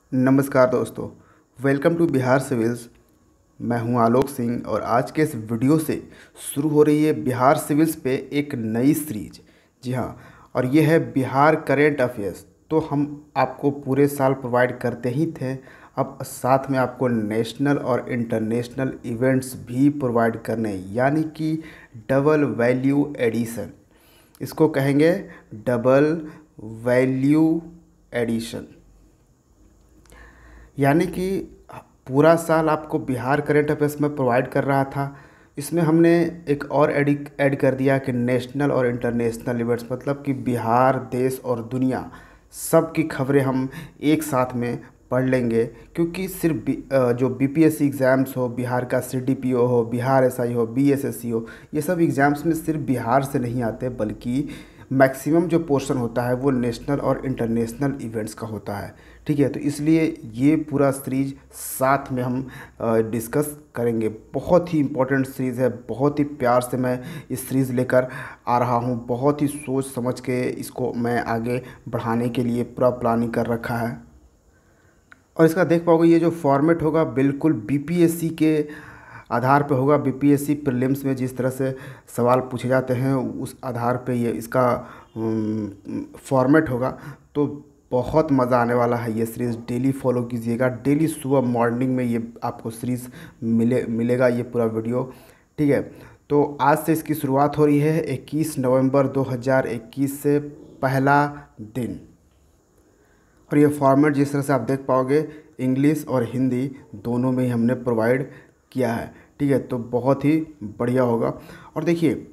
नमस्कार दोस्तों, welcome to Bihar civils. मैं हूं आलोक सिंह और आज के इस वीडियो से शुरू हो रही है बिहार सिविल्स पे एक नई सीरीज। जी हां, और ये है बिहार करेंट अफेयर्स। तो हम आपको पूरे साल प्रोवाइड करते ही थे, अब साथ में आपको नेशनल और इंटरनेशनल इवेंट्स भी प्रोवाइड करने, यानी कि डबल वैल्यू एडिशन। इसको कहेंगे डबल वैल्यू एडिशन। यानी कि पूरा साल आपको बिहार करंट अफेयर्स में प्रोवाइड कर रहा था, इसमें हमने एक और ऐड कर दिया कि नेशनल और इंटरनेशनल इवेंट्स, मतलब कि बिहार, देश और दुनिया सब की खबरें हम एक साथ में पढ़ लेंगे। क्योंकि सिर्फ जो बीपीएससी एग्ज़ाम्स हो, बिहार का सीडीपीओ हो, बिहार एसआई हो, बीएसएससी हो, ये सब एग्ज़ाम्स में सिर्फ बिहार से नहीं आते, बल्कि मैक्सिमम जो पोर्शन होता है वो नेशनल और इंटरनेशनल इवेंट्स का होता है। ठीक है, तो इसलिए ये पूरा सीरीज साथ में हम डिस्कस करेंगे। बहुत ही इम्पोर्टेंट सीरीज़ है, बहुत ही प्यार से मैं इस सीरीज़ लेकर आ रहा हूँ। बहुत ही सोच समझ के इसको मैं आगे बढ़ाने के लिए पूरा प्लानिंग कर रखा है। और इसका देख पाओगे, ये जो फॉर्मेट होगा बिल्कुल बीपीएससी के आधार पे होगा। बीपीएससी प्रीलिम्स में जिस तरह से सवाल पूछे जाते हैं उस आधार पे ये इसका फॉर्मेट होगा। तो बहुत मज़ा आने वाला है। ये सीरीज़ डेली फॉलो कीजिएगा, डेली सुबह मॉर्निंग में ये आपको सीरीज़ मिलेगा ये पूरा वीडियो। ठीक है, तो आज से इसकी शुरुआत हो रही है 21 नवंबर 2021 से, पहला दिन। और ये फॉर्मेट जिस तरह से आप देख पाओगे, इंग्लिश और हिंदी दोनों में ही हमने प्रोवाइड किया है। ठीक है, तो बहुत ही बढ़िया होगा। और देखिए,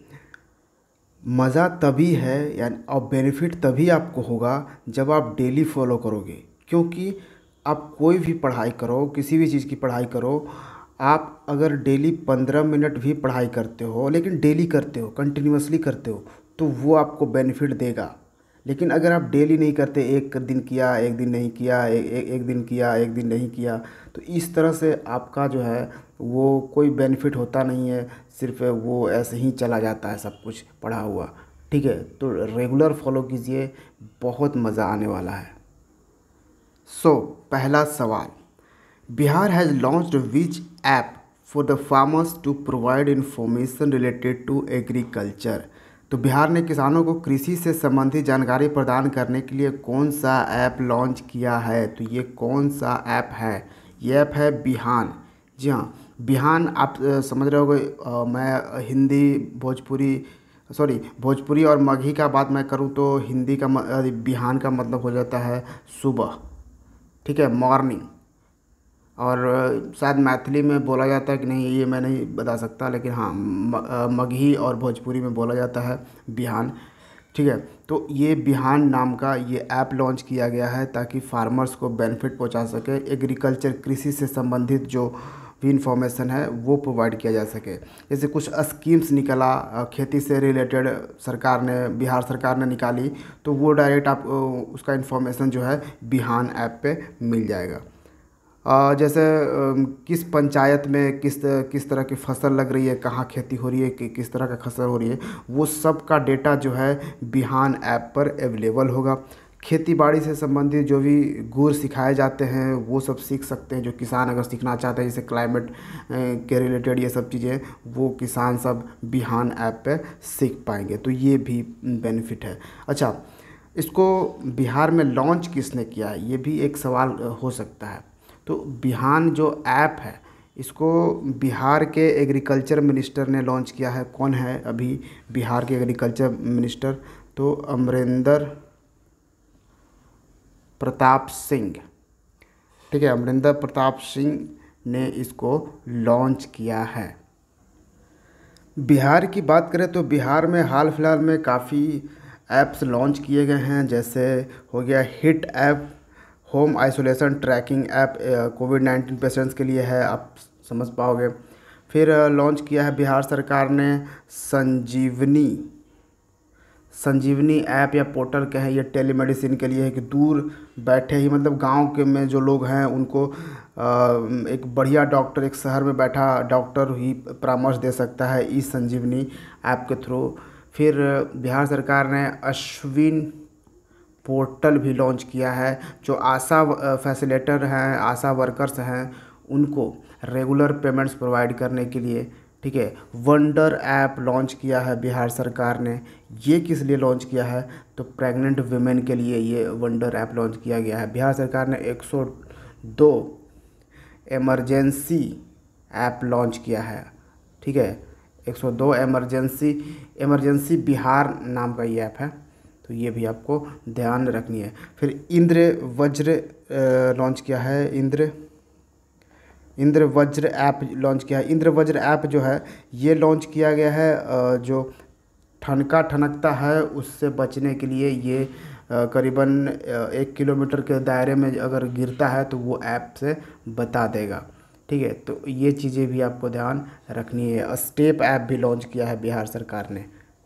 मज़ा तभी है यानी और बेनिफिट तभी आपको होगा जब आप डेली फॉलो करोगे। क्योंकि आप कोई भी पढ़ाई करो, किसी भी चीज़ की पढ़ाई करो, आप अगर डेली 15 मिनट भी पढ़ाई करते हो, लेकिन डेली करते हो, कंटिन्यूअसली करते हो, तो वो आपको बेनिफिट देगा। लेकिन अगर आप डेली नहीं करते, एक दिन किया एक दिन नहीं किया, एक दिन किया एक दिन नहीं किया, तो इस तरह से आपका जो है वो कोई बेनिफिट होता नहीं है, सिर्फ वो ऐसे ही चला जाता है सब कुछ पढ़ा हुआ। ठीक है, तो रेगुलर फॉलो कीजिए, बहुत मज़ा आने वाला है। सो पहला सवाल, Bihar has launched which app for the farmers to provide information related to agriculture. तो बिहार ने किसानों को कृषि से संबंधित जानकारी प्रदान करने के लिए कौन सा ऐप लॉन्च किया है? तो ये कौन सा ऐप है? ये ऐप है बिहान। जी हाँ, बिहान आप समझ रहे होगे। मैं हिंदी भोजपुरी और मगही का बात मैं करूँ तो हिंदी का बिहान का मतलब हो जाता है सुबह। ठीक है, मॉर्निंग। और शायद मैथिली में बोला जाता है कि नहीं, ये मैं नहीं बता सकता, लेकिन हाँ मगही और भोजपुरी में बोला जाता है बिहान। ठीक है, तो ये बिहान नाम का ये ऐप लॉन्च किया गया है ताकि फार्मर्स को बेनिफिट पहुंचा सके, एग्रीकल्चर कृषि से संबंधित जो भी इंफॉर्मेशन है वो प्रोवाइड किया जा सके। जैसे कुछ स्कीम्स निकला खेती से रिलेटेड, बिहार सरकार ने निकाली, तो वो डायरेक्ट आप उसका इंफॉर्मेशन जो है बिहान ऐप पे मिल जाएगा। जैसे किस पंचायत में किस तरह की फसल लग रही है, कहाँ खेती हो रही है, किस तरह का फसल हो रही है, वो सब का डेटा जो है बिहान ऐप पर अवेलेबल होगा। खेती बाड़ी से संबंधित जो भी गुर सिखाए जाते हैं वो सब सीख सकते हैं, जो किसान अगर सीखना चाहते हैं, जैसे क्लाइमेट के रिलेटेड ये सब चीज़ें, वो किसान सब बिहान ऐप पे सीख पाएंगे। तो ये भी बेनिफिट है। अच्छा, इसको बिहार में लॉन्च किसने किया है, ये भी एक सवाल हो सकता है। तो बिहान जो ऐप है, इसको बिहार के एग्रीकल्चर मिनिस्टर ने लॉन्च किया है। कौन है अभी बिहार के एग्रीकल्चर मिनिस्टर? तो अमरिंदर प्रताप सिंह। ठीक है, अमरिंदर प्रताप सिंह ने इसको लॉन्च किया है। बिहार की बात करें तो बिहार में हाल फिलहाल में काफ़ी ऐप्स लॉन्च किए गए हैं। जैसे हो गया hit app, home isolation tracking app, कोविड-19 पेशेंट्स के लिए है, आप समझ पाओगे। फिर लॉन्च किया है बिहार सरकार ने संजीवनी ऐप या पोर्टल कहें, ये टेलीमेडिसिन के लिए है कि दूर बैठे ही, मतलब गांव के में जो लोग हैं उनको एक बढ़िया डॉक्टर, एक शहर में बैठा डॉक्टर ही परामर्श दे सकता है ई संजीवनी ऐप के थ्रू। फिर बिहार सरकार ने अश्विन पोर्टल भी लॉन्च किया है। जो आशा फैसिलेटर हैं, आशा वर्कर्स हैं, उनको रेगुलर पेमेंट्स प्रोवाइड करने के लिए, ठीक है, वंडर ऐप लॉन्च किया है बिहार सरकार ने। ये किस लिए लॉन्च किया है? तो प्रेग्नेंट वुमेन के लिए ये वंडर ऐप लॉन्च किया गया है। बिहार सरकार ने 102 इमरजेंसी ऐप लॉन्च किया है, ठीक है। 102 इमरजेंसी बिहार नाम का ये ऐप है, तो ये भी आपको ध्यान रखनी है। फिर इंद्र वज्र लॉन्च किया है। इंद्र वज्र ऐप लॉन्च किया है। इंद्र वज्र ऐप जो है ये लॉन्च किया गया है जो ठनकता है उससे बचने के लिए। ये करीबन 1 किलोमीटर के दायरे में अगर गिरता है तो वो ऐप से बता देगा, ठीक है। तो ये चीज़ें भी आपको ध्यान रखनी है। स्टेप ऐप भी लॉन्च किया है बिहार सरकार ने।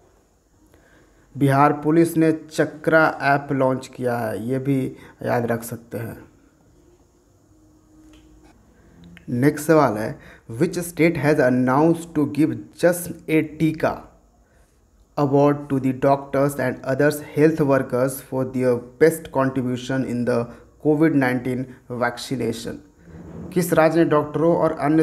बिहार पुलिस ने चक्रा ऐप लॉन्च किया है, ये भी याद रख सकते हैं। नेक्स्ट सवाल है, which state has announced to give just a टीका award to the doctors and others health workers for their best contribution in the कोविड-19 वैक्सीनेशन। किस राज्य ने डॉक्टरों और अन्य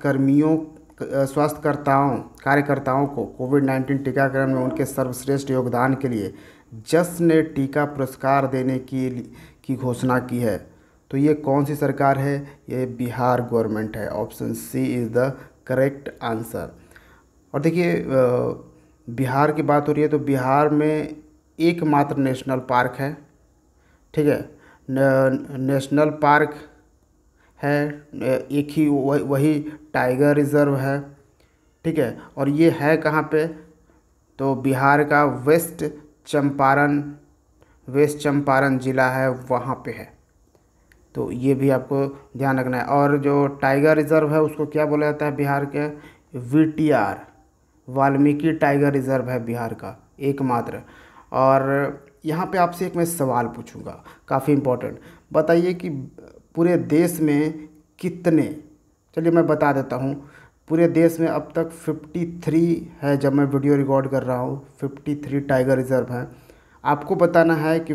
कार्यकर्ताओं को कोविड-19 टीकाकरण में उनके सर्वश्रेष्ठ योगदान के लिए जश्न ए टीका पुरस्कार देने की घोषणा की है? तो ये कौन सी सरकार है? ये बिहार गवर्नमेंट है। Option C is the correct answer. और देखिए बिहार की बात हो रही है तो बिहार में एकमात्र नेशनल पार्क है, ठीक है। नेशनल पार्क है एक ही, वही टाइगर रिज़र्व है, ठीक है। और ये है कहाँ पे? तो बिहार का वेस्ट चंपारण ज़िला है, वहाँ पे है। तो ये भी आपको ध्यान रखना है। और जो टाइगर रिज़र्व है उसको क्या बोला जाता है बिहार के? VTR, वाल्मीकि टाइगर रिज़र्व है बिहार का एकमात्र। और यहाँ पे आपसे एक मैं सवाल पूछूंगा, काफ़ी इम्पोर्टेंट। बताइए कि पूरे देश में कितने, चलिए मैं बता देता हूँ, पूरे देश में अब तक 53 है, जब मैं वीडियो रिकॉर्ड कर रहा हूँ 53 टाइगर रिज़र्व हैं। आपको बताना है कि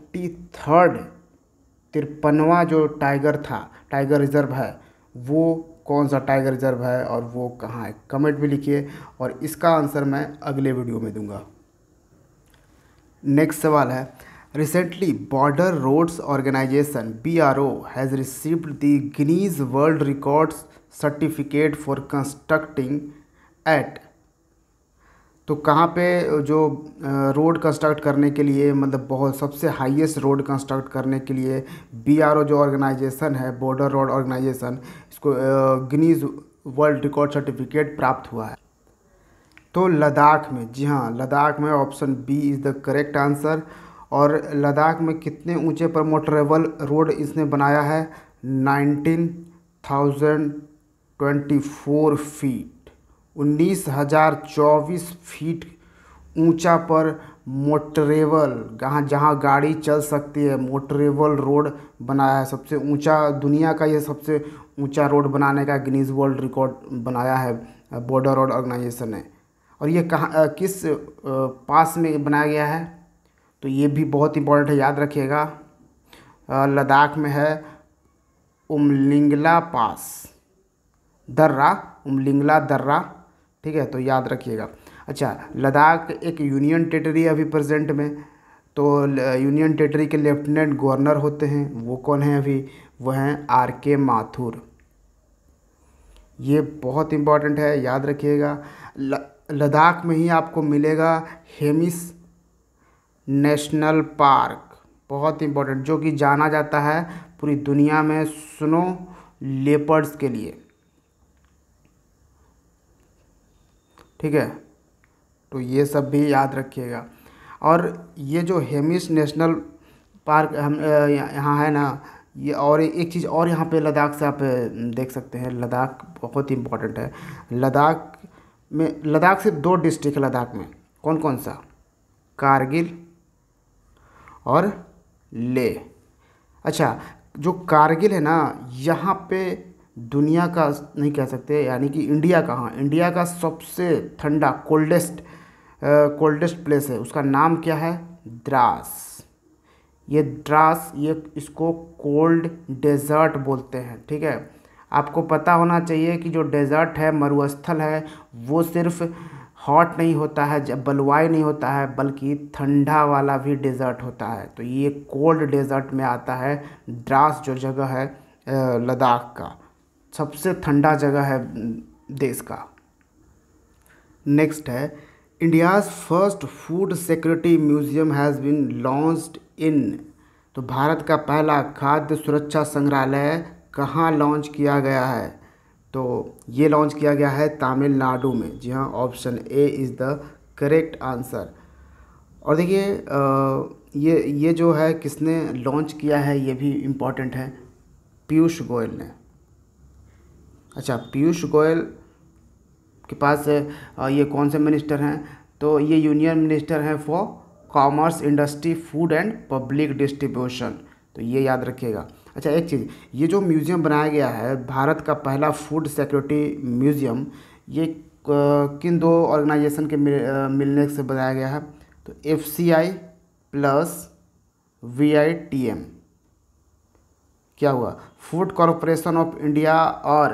53वां जो टाइगर रिज़र्व है वो कौन सा टाइगर रिज़र्व है और वो कहाँ है। कमेंट में लिखिए और इसका आंसर मैं अगले वीडियो में दूंगा। नेक्स्ट सवाल है, recently border roads organisation BRO has received the Guinness world records certificate for constructing at. तो कहाँ पे जो रोड कंस्ट्रक्ट करने के लिए, मतलब बहुत सबसे हाईएस्ट रोड कंस्ट्रक्ट करने के लिए BRO जो ऑर्गेनाइजेशन है, बॉर्डर रोड ऑर्गेनाइजेशन, इसको गिनीज वर्ल्ड रिकॉर्ड सर्टिफिकेट प्राप्त हुआ है। तो लद्दाख में, जी हाँ लद्दाख में, option B is the correct answer. और लद्दाख में कितने ऊंचे पर मोटरेबल रोड इसने बनाया है? 19,024 फीट, 19,024 फीट ऊंचा पर मोटरेबल, जहाँ गाड़ी चल सकती है, मोटरेबल रोड बनाया है। सबसे ऊंचा, दुनिया का ये सबसे ऊंचा रोड बनाने का गिनीज वर्ल्ड रिकॉर्ड बनाया है बॉर्डर रोड ऑर्गेनाइजेशन ने। और ये कहाँ, किस पास में बनाया गया है? तो ये भी बहुत इंपॉर्टेंट है, याद रखिएगा। लद्दाख में है उमलिंगला पास, उमलिंगला दर्रा, ठीक है, तो याद रखिएगा। अच्छा, लद्दाख एक यूनियन टेरिटरी है अभी प्रेजेंट में। तो यूनियन टेरिटरी के लेफ्टिनेंट गवर्नर होते हैं, वो कौन हैं अभी? वो हैं RK माथुर। ये बहुत इंपॉर्टेंट है, याद रखिएगा। लद्दाख में ही आपको मिलेगा हेमिस नेशनल पार्क, बहुत इंपॉर्टेंट, जो कि जाना जाता है पूरी दुनिया में स्नो लेपर्ड्स के लिए, ठीक है। तो ये सब भी याद रखिएगा। और ये जो हेमिस नेशनल पार्क हम यहाँ है ना, ये और एक चीज़ और यहाँ पे लद्दाख से आप देख सकते हैं, लद्दाख बहुत इंपॉर्टेंट है। लद्दाख से 2 डिस्ट्रिक्ट है लद्दाख में, कौन कौन सा? कारगिल और लेह। अच्छा, जो कारगिल है ना, यहाँ पे दुनिया का नहीं कह सकते, यानी कि इंडिया का, हाँ इंडिया का सबसे ठंडा कोल्डेस्ट प्लेस है, उसका नाम क्या है? द्रास। ये द्रास, ये इसको कोल्ड डेजर्ट बोलते हैं। ठीक है, आपको पता होना चाहिए कि जो डेजर्ट है, मरुस्थल है, वो सिर्फ हॉट नहीं होता है, जब बलुआई नहीं होता है, बल्कि ठंडा वाला भी डेजर्ट होता है। तो ये कोल्ड डेजर्ट में आता है। द्रास जो जगह है लद्दाख का सबसे ठंडा जगह है देश का। नेक्स्ट है, India's first food security museum has been launched in. तो भारत का पहला खाद्य सुरक्षा संग्रहालय कहाँ लॉन्च किया गया है? तो ये लॉन्च किया गया है तमिलनाडु में। जी हाँ, option A is the correct answer. और देखिए ये जो है किसने लॉन्च किया है, ये भी इम्पोर्टेंट है, पीयूष गोयल ने। अच्छा, पीयूष गोयल के पास ये कौन से मिनिस्टर हैं? तो ये यूनियन मिनिस्टर हैं for commerce, industry, food and public distribution. तो ये याद रखिएगा। अच्छा, एक चीज़, ये जो म्यूज़ियम बनाया गया है, भारत का पहला फूड सिक्योरिटी म्यूज़ियम, ये किन दो ऑर्गेनाइजेशन के मिलने से बनाया गया है? तो FCI प्लस VITM। क्या हुआ? फूड कॉरपोरेशन ऑफ इंडिया और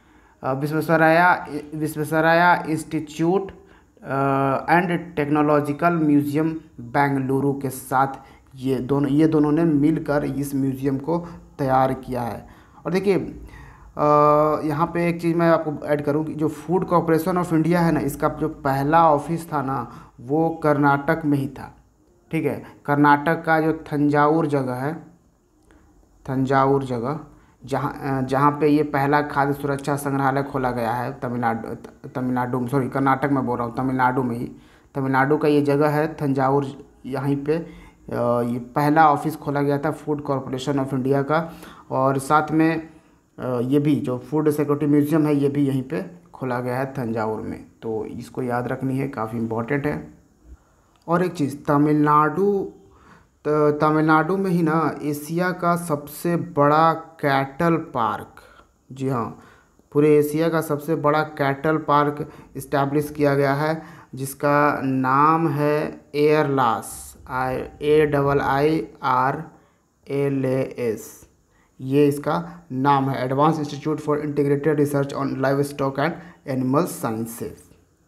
Visvesvaraya institute and technological museum Bengaluru के साथ ये दोनों ने मिलकर इस म्यूज़ियम को तैयार किया है। और देखिए यहाँ पे एक चीज़ मैं आपको ऐड करूँ कि जो फूड कॉरपोरेशन ऑफ इंडिया है ना, इसका जो पहला ऑफिस था ना, वो कर्नाटक में ही था। ठीक है, कर्नाटक का जो थंजावुर जगह है, तंजावुर जगह, जहाँ पे ये पहला खाद्य सुरक्षा संग्रहालय खोला गया है, तमिलनाडु में, सॉरी कर्नाटक में बोल रहा हूँ, तमिलनाडु में ही, तमिलनाडु का ये जगह है तंजावुर। यहीं पे ये पहला ऑफिस खोला गया था फूड कॉरपोरेशन ऑफ इंडिया का। और साथ में ये भी जो फूड सिक्योरिटी म्यूज़ियम है, ये भी यहीं पे खोला गया है तंजावुर में। तो इसको याद रखनी है, काफ़ी इम्पोर्टेंट है। और एक चीज़, तमिलनाडु में ही ना एशिया का सबसे बड़ा कैटल पार्क, जी हाँ, पूरे एशिया का सबसे बड़ा कैटल पार्क इस्टेब्लिश किया गया है, जिसका नाम है एयरलास, AIIRLAS। ये इसका नाम है, advance institute for integrated research on live stock and animal sciences.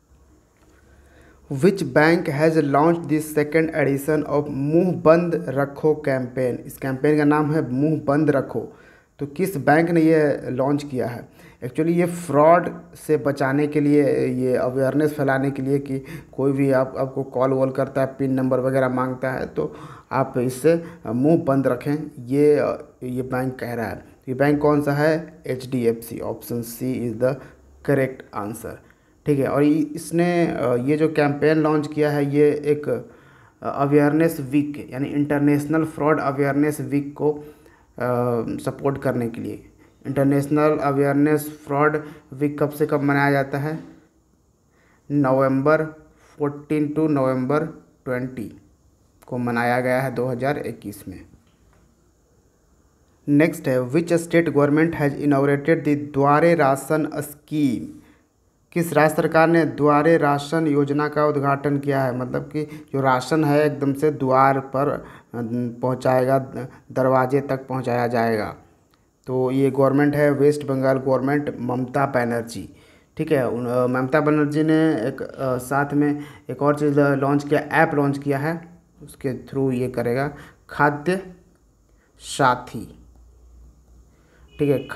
Which bank has launch this second edition of मुंह बंद रखो कैंपेन। इस कैंपेन का नाम है मुंह बंद रखो। तो किस बैंक ने ये लॉन्च किया है? एक्चुअली ये फ्रॉड से बचाने के लिए, ये अवेयरनेस फैलाने के लिए कि कोई भी आपको कॉल वॉल करता है, पिन नंबर वगैरह मांगता है, तो आप इससे मुंह बंद रखें, ये बैंक कह रहा है। ये बैंक कौन सा है? HDFC। Option C is the correct answer. ठीक है, और इसने ये जो कैंपेन लॉन्च किया है, ये एक अवेयरनेस वीक, यानी इंटरनेशनल फ्रॉड अवेयरनेस वीक को सपोर्ट करने के लिए। इंटरनेशनल अवेयरनेस फ्रॉड वीक कब से कब मनाया जाता है? नवंबर 14 टू नवंबर 20 को मनाया गया है 2021 में। नेक्स्ट है, which state government has inaugurated the Duare ration scheme. किस राज्य सरकार ने द्वारे राशन योजना का उद्घाटन किया है? मतलब कि जो राशन है एकदम से द्वार पर पहुंचाएगा, दरवाजे तक पहुंचाया जाएगा। तो ये गवर्नमेंट है वेस्ट बंगाल गवर्नमेंट, ममता बनर्जी। ठीक है, ममता बनर्जी ने एक साथ में एक और चीज़ लॉन्च किया, ऐप लॉन्च किया है, उसके थ्रू ये करेगा खाद्य साथी। ठीक है,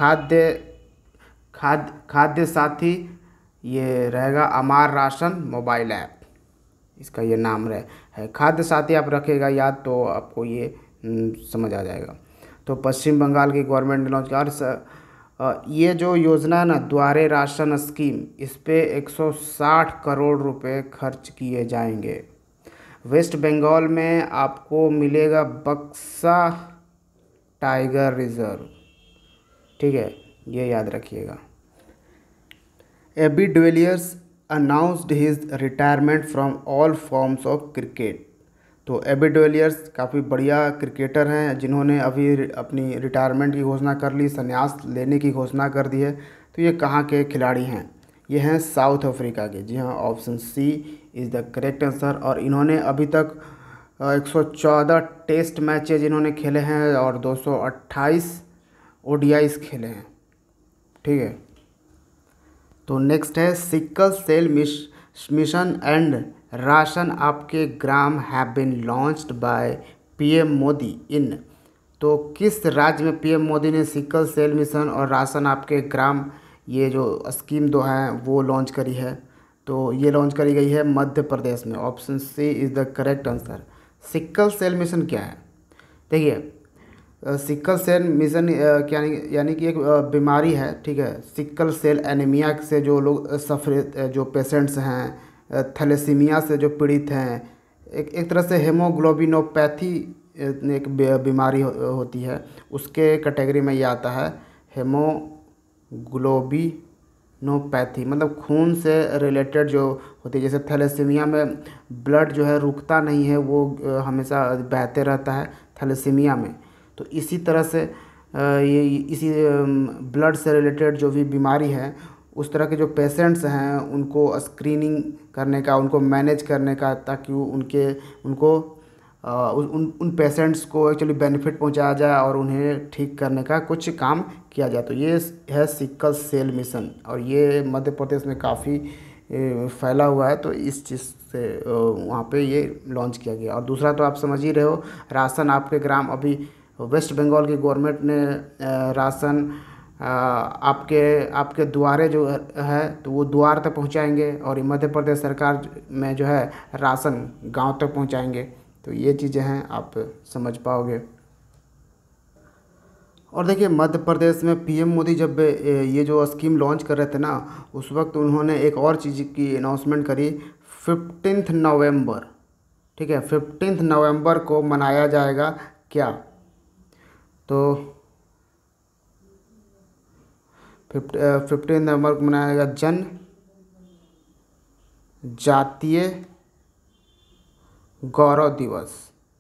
खाद्य साथी ये रहेगा अमार राशन मोबाइल ऐप, इसका ये नाम है। खाद्य साथी आप रखेगा याद, तो आपको ये समझ आ जाएगा। तो पश्चिम बंगाल की गवर्नमेंट ने लॉन्च किया। और ये जो योजना है ना, द्वारे राशन स्कीम, इस पे 160 करोड़ रुपए खर्च किए जाएंगे। वेस्ट बंगाल में आपको मिलेगा बक्सा टाइगर रिजर्व। ठीक है, ये याद रखिएगा। AB de Villiers announced his retirement from all forms of cricket. तो एबी डिविलियर्स काफ़ी बढ़िया क्रिकेटर हैं, जिन्होंने अभी अपनी रिटायरमेंट की घोषणा कर ली, संन्यास लेने की घोषणा कर दी है। तो ये कहाँ के खिलाड़ी हैं? ये हैं साउथ अफ्रीका के। जी हाँ, option C is the correct answer. और इन्होंने अभी तक 114 टेस्ट मैचेज इन्होंने खेले हैं और 228 ओडीआईस खेले हैं। ठीक है, तो नेक्स्ट है sickle cell mission and ration Aapke Gram have been launched by PM Modi in. तो किस राज्य में पीएम मोदी ने सिकल सेल मिशन और राशन आपके ग्राम ये जो स्कीम दो हैं वो लॉन्च करी है? तो ये लॉन्च करी गई है मध्य प्रदेश में। Option C is the correct answer. Sickle cell mission क्या है? देखिए, सिकल सेल मिशन क्या यानी कि एक बीमारी है। ठीक है, सिकल सेल एनीमिया से जो लोग सफर जो पेशेंट्स हैं, थैलेसीमिया से जो पीड़ित हैं, एक तरह से हेमोग्लोबिनोपैथी एक बीमारी होती है, उसके कैटेगरी में ये आता है। हेमोग्लोबिनोपैथी मतलब खून से रिलेटेड जो होती है। जैसे थैलेसीमिया में ब्लड जो है रुकता नहीं है, वो हमेशा बहते रहता है थैलेसीमिया में। तो इसी तरह से ये इसी ब्लड से रिलेटेड जो भी बीमारी है, उस तरह के जो पेशेंट्स हैं उनको स्क्रीनिंग करने का, उनको मैनेज करने का, ताकि उनको उन पेशेंट्स को एक्चुअली बेनिफिट पहुंचाया जाए और उन्हें ठीक करने का कुछ काम किया जाए। तो ये है सिकल सेल मिशन और ये मध्य प्रदेश में काफ़ी फैला हुआ है। तो इस चीज़ से वहाँ पे ये लॉन्च किया गया। और दूसरा तो आप समझ ही रहे हो, राशन आपके ग्राम। अभी वेस्ट बंगाल की गवर्नमेंट ने राशन आपके द्वारे जो है तो वो द्वार तक पहुँचाएंगे, और मध्य प्रदेश सरकार में जो है राशन गांव तक पहुँचाएंगे। तो ये चीज़ें हैं, आप समझ पाओगे। और देखिए, मध्य प्रदेश में पीएम मोदी जब ये जो स्कीम लॉन्च कर रहे थे ना, उस वक्त उन्होंने एक और चीज़ की अनाउंसमेंट करी। 15 नवंबर, ठीक है, 15 नवंबर को मनाया जाएगा क्या? तो 15 नवंबर को मनाया जाएगा जनजातीय गौरव दिवस।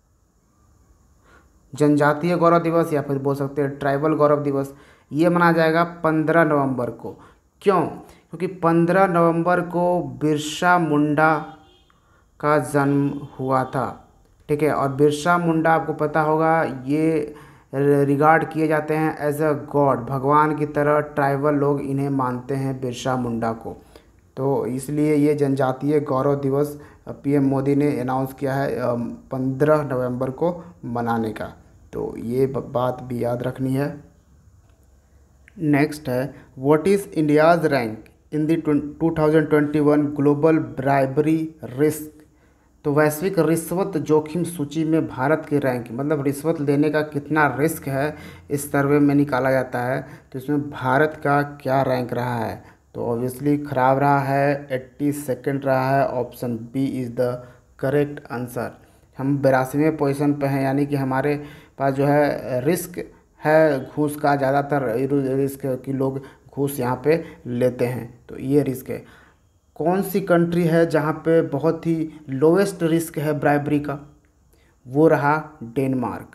जनजातीय गौरव दिवस, या फिर बोल सकते हैं ट्राइबल गौरव दिवस। ये मनाया जाएगा 15 नवंबर को। क्यों? क्योंकि 15 नवंबर को बिरसा मुंडा का जन्म हुआ था। ठीक है, और बिरसा मुंडा आपको पता होगा, ये रिगार्ड किए जाते हैं एज अ गॉड, भगवान की तरह ट्राइबल लोग इन्हें मानते हैं, बिरसा मुंडा को। तो इसलिए ये जनजातीय गौरव दिवस पीएम मोदी ने अनाउंस किया है 15 नवंबर को मनाने का। तो ये बात भी याद रखनी है। नेक्स्ट है, what is India's rank in the 2021 global bribery risk? तो वैश्विक रिश्वत जोखिम सूची में भारत की रैंक, मतलब रिश्वत लेने का कितना रिस्क है, इस सर्वे में निकाला जाता है। तो इसमें भारत का क्या रैंक रहा है? तो ऑब्वियसली ख़राब रहा है, 82nd रहा है। Option B is the correct answer. हम 82वें पोजीशन पे हैं, यानी कि हमारे पास जो है रिस्क है घूस का, ज़्यादातर रिस्क कि लोग घूस यहाँ पे लेते हैं। तो ये रिस्क है। कौन सी कंट्री है जहाँ पे बहुत ही लोवेस्ट रिस्क है ब्राइबरी का? वो रहा डेनमार्क।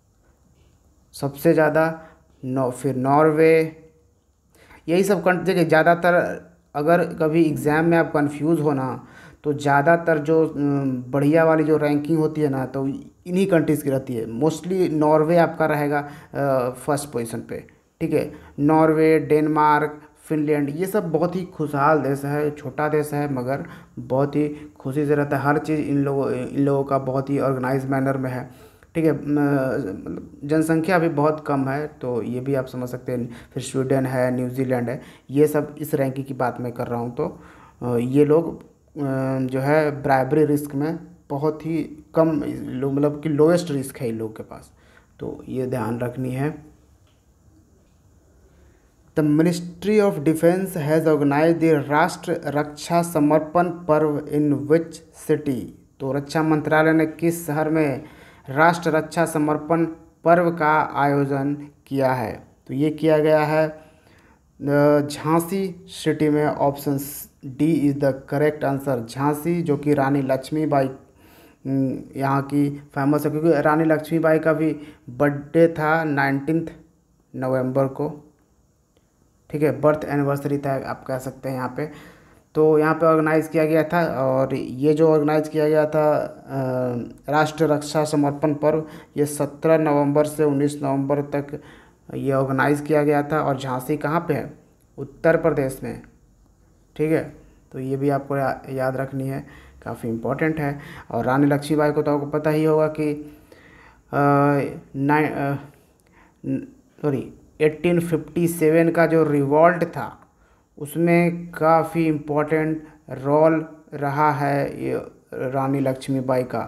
सबसे ज़्यादा फिर नॉर्वे, यही सब कंट्री। देखिए, ज़्यादातर अगर कभी एग्ज़ाम में आप कंफ्यूज हो ना, तो ज़्यादातर जो बढ़िया वाली जो रैंकिंग होती है ना, तो इन्हीं कंट्रीज़ की रहती है। मोस्टली नॉर्वे आपका रहेगा फर्स्ट पोजीशन पे। ठीक है, नॉर्वे, डेनमार्क, फिनलैंड, ये सब बहुत ही खुशहाल देश है, छोटा देश है मगर बहुत ही खुशी से रहता है। हर चीज़ इन लोगों का बहुत ही ऑर्गेनाइज मैनर में है। ठीक है, मतलब जनसंख्या भी बहुत कम है, तो ये भी आप समझ सकते हैं। फिर स्वीडन है, न्यूजीलैंड है, ये सब इस रैंकिंग की बात मैं कर रहा हूँ। तो ये लोग जो है ब्राइबरी रिस्क में बहुत ही कम लोग, मतलब कि लोएस्ट रिस्क है इन लोगों के पास। तो ये ध्यान रखनी है। The ministry of defence has organise the Rashtra Raksha समर्पण पर्व इन विच सिटी? तो रक्षा मंत्रालय ने किस शहर में राष्ट्र रक्षा समर्पण पर्व का आयोजन किया है? तो ये किया गया है झांसी सिटी में। Option D is the correct answer. Jhansi, जो कि रानी लक्ष्मीबाई यहाँ की फेमस है, क्योंकि रानी लक्ष्मीबाई का भी बर्थडे था 19 नवंबर को। ठीक है, बर्थ एनिवर्सरी था आप कह सकते हैं यहाँ पे। तो यहाँ पे ऑर्गेनाइज़ किया गया था, और ये जो ऑर्गेनाइज़ किया गया था राष्ट्र रक्षा समर्पण पर्व, ये 17 नवंबर से 19 नवंबर तक ये ऑर्गेनाइज़ किया गया था। और झांसी कहाँ पे है? उत्तर प्रदेश में। ठीक है, तो ये भी आपको याद रखनी है, काफ़ी इम्पोर्टेंट है। और रानी लक्ष्मीबाई को तो आपको पता ही होगा कि 1857 का जो रिवॉल्ट था उसमें काफ़ी इम्पोर्टेंट रोल रहा है ये रानी लक्ष्मीबाई का।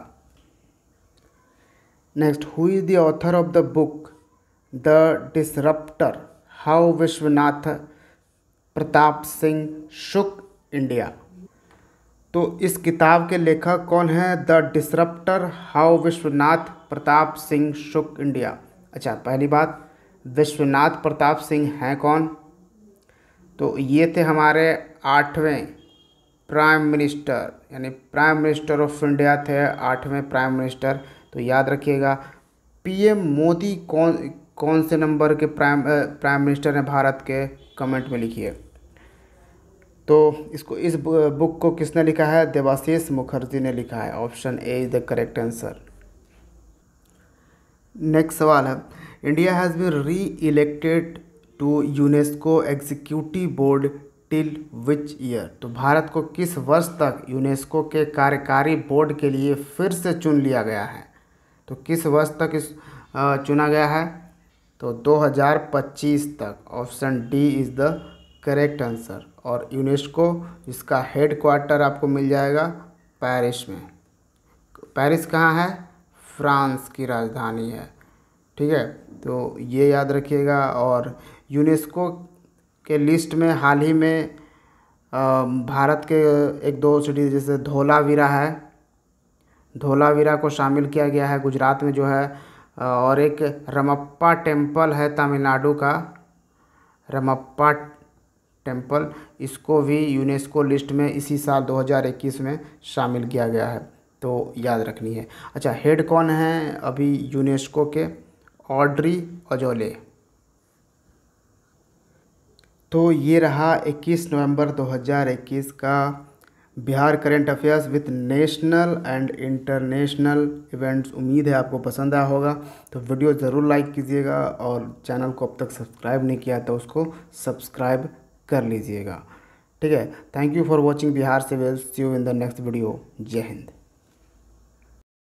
Next, who is the author of the book the disrupter, how Vishwanath Pratap Singh shook India? तो इस किताब के लेखक कौन हैं? The disrupter, how Vishwanath Pratap Singh shook India. अच्छा, पहली बात, विश्वनाथ प्रताप सिंह हैं कौन? तो ये थे हमारे 8वें प्राइम मिनिस्टर, यानी प्राइम मिनिस्टर ऑफ इंडिया थे, 8वें प्राइम मिनिस्टर। तो याद रखिएगा, पीएम मोदी कौन से नंबर के प्राइम मिनिस्टर हैं भारत के? कमेंट में लिखिए। तो इस बुक को किसने लिखा है? देवाशीष मुखर्जी ने लिखा है। Option A is the correct answer. Next सवाल है, India has been re elected to UNESCO executive board till which year? तो भारत को किस वर्ष तक यूनेस्को के कार्यकारी बोर्ड के लिए फिर से चुन लिया गया है? तो किस वर्ष तक चुना गया है? तो 2025 तक। Option D is the correct answer. और यूनेस्को इसका हेड क्वार्टर आपको मिल जाएगा पेरिस में। पेरिस कहाँ है? फ्रांस की राजधानी है। ठीक है, तो ये याद रखिएगा। और यूनेस्को के लिस्ट में हाल ही में भारत के एक दो सिटी जैसे धोलावीरा है, धोलावीरा को शामिल किया गया है गुजरात में जो है। और एक रमप्पा टेम्पल है तमिलनाडु का, रमप्पा टेम्पल, इसको भी यूनेस्को लिस्ट में इसी साल 2021 में शामिल किया गया है। तो याद रखनी है। अच्छा, हेड कौन है अभी यूनेस्को के? Audrey Azoulay. तो ये रहा 21 नवंबर 2021 का Bihar current affairs with national and international events. उम्मीद है आपको पसंद आया होगा। तो वीडियो ज़रूर लाइक कीजिएगा, और चैनल को अब तक सब्सक्राइब नहीं किया तो उसको सब्सक्राइब कर लीजिएगा। ठीक है, thank you for watching Bihar civil. See you in the next video. जय हिंद।